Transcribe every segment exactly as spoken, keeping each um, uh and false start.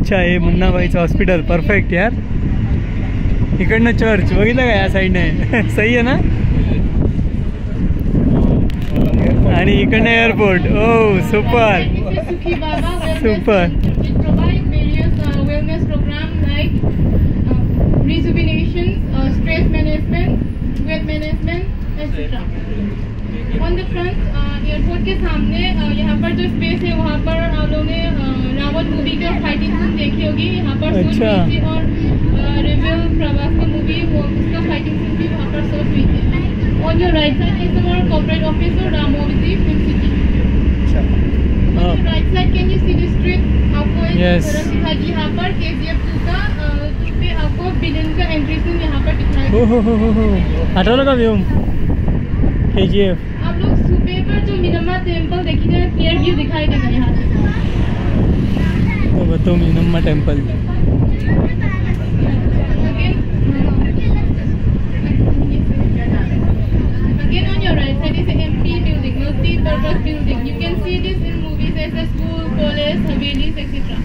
अच्छा हे मुन्ना भाईचं हॉस्पिटल परफेक्ट यार. इकडनं चर्च बघितलं का या साईडने सही आहे ना. आणि इकडनं airport. Oh super super. Rejuvenation, uh, stress management, weight management, et cetera. On the front, uh, airport के सामने uh, यहाँ पर जो स्पेस है वहाँ पर आप लोगों ने रावण मूवी का फाइटिंग सीन देखी होगी. यहाँ पर शूट हुई थी और रिविल प्रवास की मूवी वो उसका फाइटिंग सीन भी वहाँ पर शूट हुई थी. On your right side is our corporate office और रामोवती film city. On your right side can you see the street? आपको एक तरह दिखाई यहाँ पर के जी एफ टू का आपको विलेन का एंट्री सीन यहाँ पर दिखाई. हो हो हो हो आठवलं का व्यू के जी एफ. आप लोग सुबह पर जो मिनम्मा टेम्पल देखिए क्लियर व्यू दिखाई देगा यहाँ से. तो बताओ Minamma temple. Again on your right side is an empty building, multi-purpose building. You can see this in movies as a school, college, havelis, et cetera.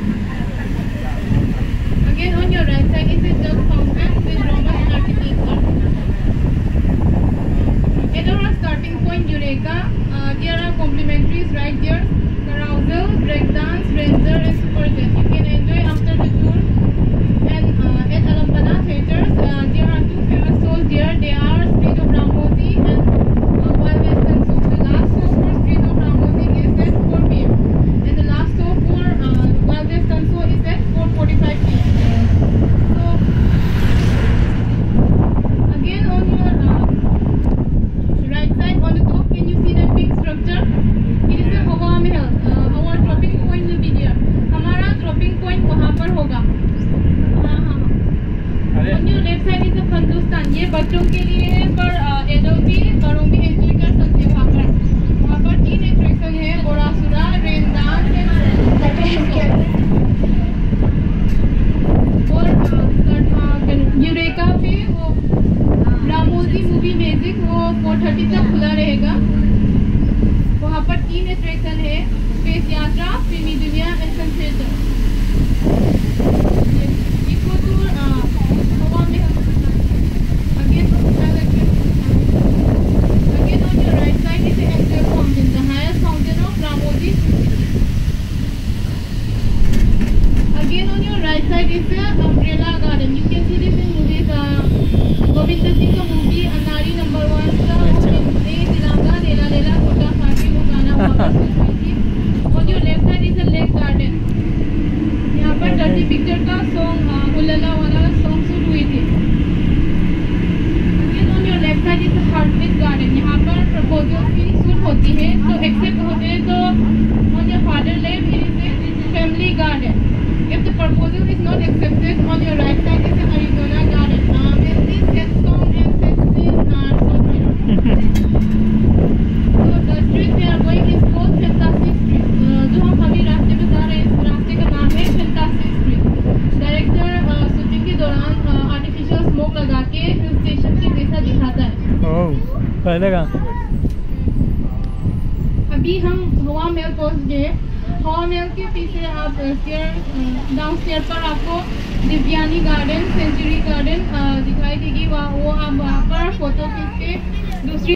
Again on your right side is a jug fountain with Roman architecture. At our starting point, Eureka, uh, there are complimentaries right there. Carousel, breakdance, ranger, and superjet. You can enjoy after the tour. And uh, at Alampana Theatres, uh, there are two famous shows there. They are Street of Ramosi and uh, Wild Western Show. The last show for Street of Ramosi is at four p m and the last show for uh, Wild Western Show is at four forty-five p m So again on your uh, right side on the top, can you see that big structure? It is a Hawa Mahal. Uh, our dropping point will be there. हमारा dropping point वहाँ पर होगा. हाँ हाँ. On your left side is a Fandustan. ये बच्चों के लिए है पर एडल्ट भी बड़ों भी एंजॉय कर सकते हैं वहाँ पर. वहाँ पर तीन अट्रैक्शन है. बोरासुरा, रेन डांस और यूरेका पे वो रामोजी मूवी मैजिक वो फोर थर्टी तक खुला रहेगा. वहाँ पर तीन अट्रैक्शन है. स्पेस यात्रा, फिल्मी दुनिया, एक्शन थिएटर. इको टूर हवा में again again on your right side is Angel Fountain, the highest fountain of Ramoji. Again on your right side is the umbrella garden. You can see this in movies. Govind Singh का movie अनारी number one का तिरंगा लेला लेला छोटा फाटी वो गाना वहाँ पर शूट हुई थी. On your left side is a lake garden. यहाँ पर डर्टी पिक्चर का सॉन्ग उल्लला वाला सॉन्ग शूट हुई थी. Again on your left side is a heartbeat garden. यहाँ पर प्रपोजल की शूट होती है तो एक्सेप्ट होते हैं तो on your father left it is a family garden. If the proposal is not accepted, on your right side is an Arizona garden. Um, and this set song and set scene are so here. So the street we are going is called Fantastic Street. Uh, जो हम अभी रास्ते में जा रहे हैं इस रास्ते का नाम है Fantastic Street. डायरेक्टर शूटिंग के दौरान आर्टिफिशियल स्मोक लगा के हिल स्टेशन के जैसा दिखाता है. ओह पहले का. अभी हम हवा महल पहुँच गए. हवा महल के पीछे आप स्टेयर डाउन स्टेयर पर आपको दिव्यानी गार्डन, सेंचुरी गार्डन दिखाई देगी. वहाँ वो आप वहाँ पर फोटो खींच के दूसरी